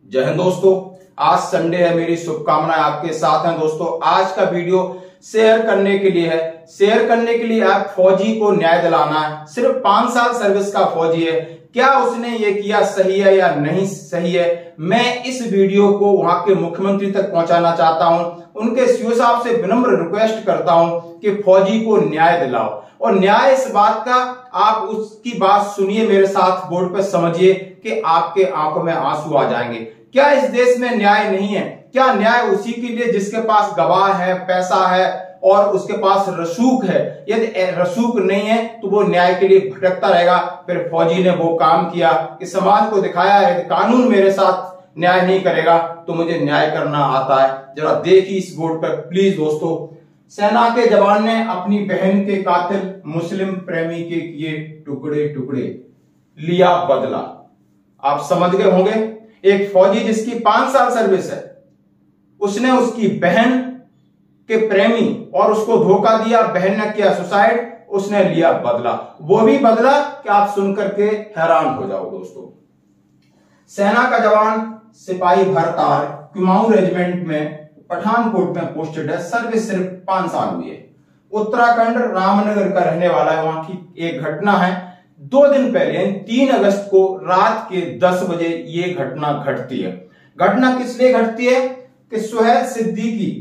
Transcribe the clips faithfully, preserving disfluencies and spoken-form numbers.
जय हिंद दोस्तों। आज संडे है, मेरी शुभकामनाएं आपके साथ हैं दोस्तों। आज का वीडियो शेयर करने के लिए है। शेयर करने के लिए आप फौजी को न्याय दिलाना है। सिर्फ पांच साल सर्विस का फौजी है, क्या उसने ये किया सही है या नहीं सही है, मैं इस वीडियो को वहां के मुख्यमंत्री तक पहुंचाना चाहता हूं। उनके सीओ साहब से विनम्र रिक्वेस्ट करता हूं कि फौजी को न्याय दिलाओ। और न्याय इस बात का, आप उसकी बात सुनिए, मेरे साथ बोर्ड पर समझिए कि आपके आंखों में आंसू आ जाएंगे। क्या इस देश में न्याय नहीं है? क्या न्याय उसी के लिए जिसके पास गवाह है, पैसा है और उसके पास रसूख है? यदि रसूख नहीं है तो वो न्याय के लिए भटकता रहेगा। फिर फौजी ने वो काम किया कि समाज को दिखाया है कि कानून मेरे साथ न्याय नहीं करेगा तो मुझे न्याय करना आता है। जरा देखिए इस बोर्ड पर प्लीज दोस्तों। सेना के जवान ने अपनी बहन के कातिल मुस्लिम प्रेमी के किए टुकड़े टुकड़े, लिया बदला। आप समझ गए होंगे, एक फौजी जिसकी पांच साल सर्विस है, उसने उसकी बहन के प्रेमी और उसको धोखा दिया, बहन ने किया सुसाइड, उसने लिया बदला। वो भी बदला कि आप सुनकर के हैरान हो जाओ दोस्तों। सेना का जवान सिपाही भरतार कुमाऊं रेजिमेंट में पठानकोट में पोस्टेड है, सर्विस सिर्फ पांच साल हुई है। उत्तराखंड रामनगर का रहने वाला है। वहां की एक घटना है, दो दिन पहले तीन अगस्त को रात के दस बजे ये घटना घटती है। घटना किस लिए घटती है कि सुहेल सिद्दीकी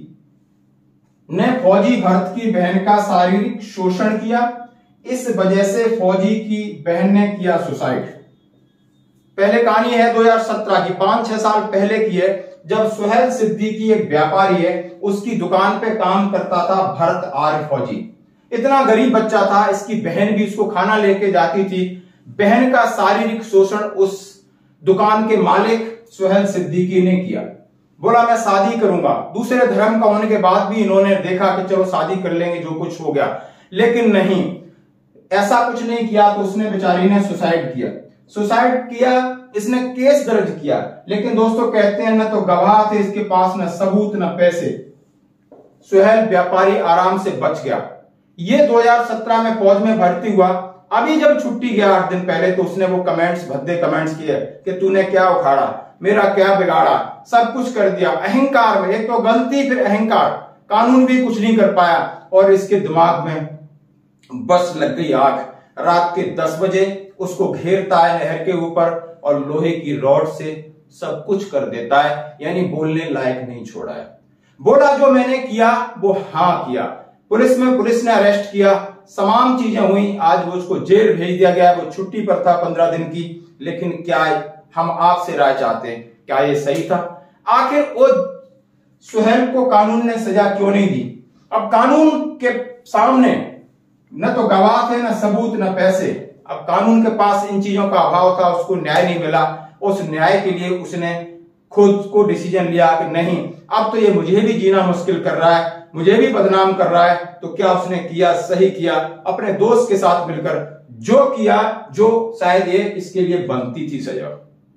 ने फौजी भरत की बहन का शारीरिक शोषण किया। इस वजह से फौजी की बहन ने किया सुसाइड। पहले कहानी है दो हज़ार सत्रह की, पांच छह साल पहले की है, जब सुहेल सिद्दीकी एक व्यापारी है, उसकी दुकान पे काम करता था भरत आर्य फौजी। इतना गरीब बच्चा था, इसकी बहन भी उसको खाना लेके जाती थी। बहन का शारीरिक शोषण उस दुकान के मालिक सुहेल सिद्दीकी ने किया। बोला मैं शादी करूंगा। दूसरे धर्म का होने के बाद भी इन्होंने देखा कि चलो शादी कर लेंगे, जो कुछ हो गया, लेकिन नहीं, ऐसा कुछ नहीं किया। तो उसने बेचारी ने सुसाइड किया। सुसाइड किया, इसने केस दर्ज किया, लेकिन दोस्तों कहते हैं न तो गवाह थे इसके पास, न सबूत, न पैसे। सुहेल व्यापारी आराम से बच गया। ये दो हज़ार सत्रह में फौज में भर्ती हुआ। अभी जब छुट्टी गया आठ दिन पहले, तो उसने वो कमेंट्स, भद्दे कमेंट्स किए कि तूने क्या उखाड़ा, मेरा क्या बिगाड़ा, सब कुछ कर दिया। अहंकार में, एक तो गलती फिर अहंकार, कानून भी कुछ नहीं कर पाया। और इसके दिमाग में बस लग गई आग। रात के दस बजे उसको घेरता है नहर के ऊपर और लोहे की रॉड से सब कुछ कर देता है, यानी बोलने लायक नहीं छोड़ा है। बोला जो मैंने किया वो हाँ किया। पुलिस में पुलिस ने अरेस्ट किया, तमाम चीजें हुई। आज वो उसको जेल भेज दिया गया। वो छुट्टी पर था पंद्रह दिन की। लेकिन क्या हम आपसे राय चाहते हैं, क्या ये सही था? आखिर वो सुहेल को कानून ने सजा क्यों नहीं दी? अब कानून के सामने न तो गवाह थे, न सबूत, न पैसे। अब कानून के पास इन चीजों का अभाव था, उसको न्याय नहीं मिला। उस न्याय के लिए उसने खुद को डिसीजन लिया कि नहीं, अब तो ये मुझे भी जीना मुश्किल कर रहा है, मुझे भी बदनाम कर रहा है। तो क्या उसने किया? सही किया। अपने दोस्त के साथ मिलकर जो किया, जो शायद ये इसके लिए बनती थी सजा।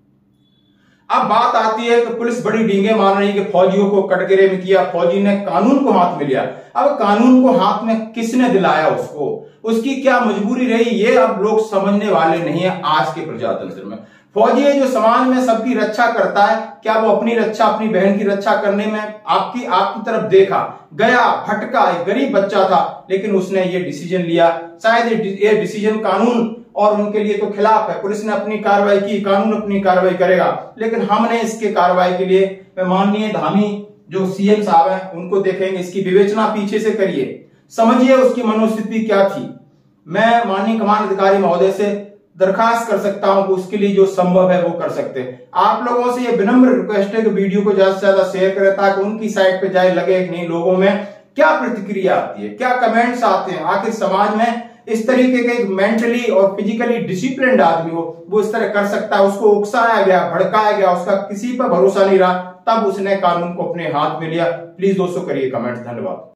अब बात आती है कि पुलिस बड़ी डींगे मार रही है कि फौजियों को कटघरे में किया, फौजी ने कानून को हाथ में लिया। अब कानून को हाथ में किसने दिलाया उसको? उसकी क्या मजबूरी रही? ये अब लोग समझने वाले नहीं है आज के प्रजातंत्र में। फौजी है जो समाज में सबकी रक्षा करता है, क्या वो अपनी रक्षा, अपनी बहन की रक्षा करने में आपकी आपकी तरफ देखा? गया, भटका, एक गरीब बच्चा था, लेकिन उसने ये डिसीजन लिया। शायद ये डिसीजन कानून और उनके लिए तो खिलाफ है। पुलिस ने अपनी कार्रवाई की, कानून अपनी कार्रवाई करेगा, लेकिन हमने इसके कार्रवाई के लिए माननीय धामी जो सीएम साहब हैं उनको देखेंगे। इसकी विवेचना पीछे से करिए, समझिए उसकी मनोस्थिति क्या थी। मैं माननीय कमान अधिकारी महोदय से दरखास्त कर सकता हूं कि उसके लिए जो संभव है वो कर सकते हैं। आप लोगों से ये विनम्र रिक्वेस्ट है कि वीडियो को ज्यादा से ज्यादा शेयर करें, ताकि उनकी साइड पे जाए, लगे कि नहीं लोगों में क्या प्रतिक्रिया आती है, क्या कमेंट्स आते हैं। आखिर समाज में इस तरीके के मेंटली और फिजिकली डिसिप्लिन्ड आदमी हो, वो इस तरह कर सकता है? उसको उकसाया गया, भड़काया गया, उसका किसी पर भरोसा नहीं रहा, तब उसने कानून को अपने हाथ में लिया। प्लीज दोस्तों करिए कमेंट्स। धन्यवाद।